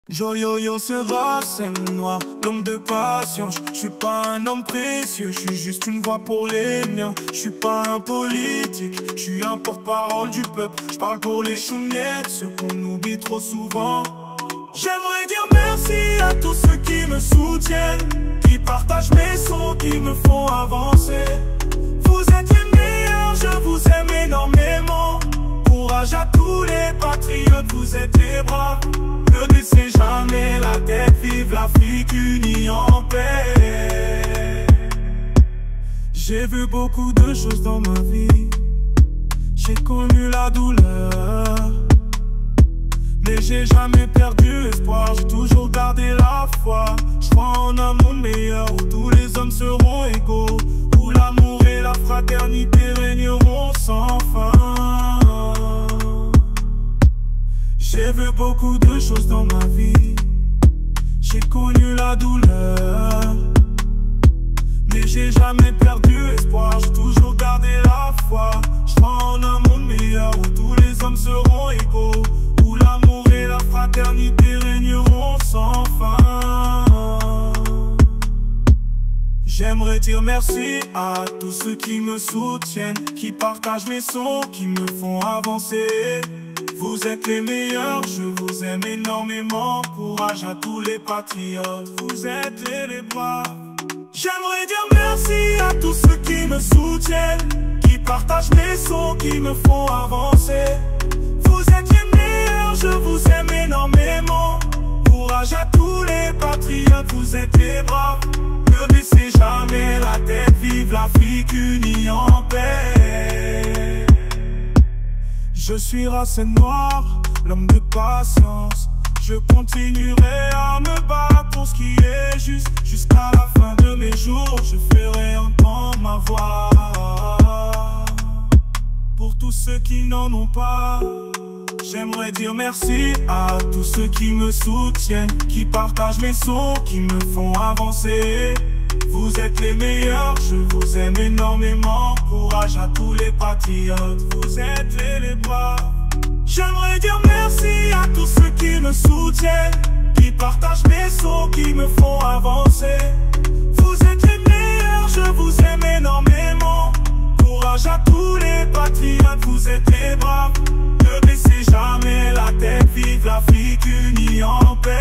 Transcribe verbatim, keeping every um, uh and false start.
Yo yo yo Sébastien Noir, l'homme de passion. Je suis pas un homme précieux, je suis juste une voix pour les miens. Je suis pas un politique, je suis un porte-parole du peuple. Je parle pour les chounettes, ceux qu'on oublie trop souvent. J'aimerais dire merci à tous ceux qui me soutiennent, qui partagent mes sons, qui me font avancer. Vous êtes les meilleurs, je vous aime énormément. Courage à tous les patriotes, vous êtes les bras. Ne baissez jamais la tête, vive l'Afrique unie en paix. J'ai vu beaucoup de choses dans ma vie, j'ai connu la douleur, mais j'ai jamais perdu espoir, j'ai toujours gardé la foi. Je crois en un monde meilleur où tous les hommes seront égaux, où l'amour et la fraternité régneront sans fin. J'ai vu beaucoup de choses dans ma vie, j'ai connu la douleur, mais j'ai jamais perdu espoir, j'ai toujours gardé la foi. Je crois en un monde meilleur où tous les hommes seront égaux, où l'amour et la fraternité régneront sans fin. J'aimerais dire merci à tous ceux qui me soutiennent, qui partagent mes sons, qui me font avancer. Vous êtes les meilleurs, je vous aime énormément. Courage à tous les patriotes, vous êtes les, les bras. J'aimerais dire merci à tous ceux qui me soutiennent, qui partagent mes sons, qui me font avancer. Vous êtes les meilleurs, je vous aime énormément. Courage à tous les patriotes, vous êtes les bras. Ne baissez jamais la tête, vive l'Afrique unie en paix. Je suis Racine Noire, l'homme de patience. Je continuerai à me battre pour ce qui est juste. Jusqu'à la fin de mes jours, je ferai entendre ma voix. Pour tous ceux qui n'en ont pas, j'aimerais dire merci à tous ceux qui me soutiennent, qui partagent mes sons, qui me font avancer. Vous êtes les meilleurs, je vous aime énormément. Courage à tous les patriotes, vous êtes les, les bras. J'aimerais dire merci à tous ceux qui me soutiennent, qui partagent mes sons, qui me font avancer. Vous êtes les meilleurs, je vous aime énormément. Courage à tous les patriotes, vous êtes les braves. Ne baissez jamais la tête, vive l'Afrique unie en paix.